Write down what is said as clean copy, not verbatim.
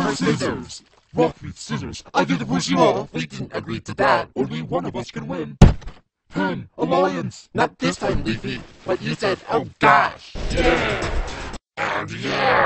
or scissors? Rock, paper, scissors. I get to push you off. We didn't agree to that. Only one of us can win. Pen, alliance. Not this time, Leafy. But you said, oh gosh. Yeah. And yeah.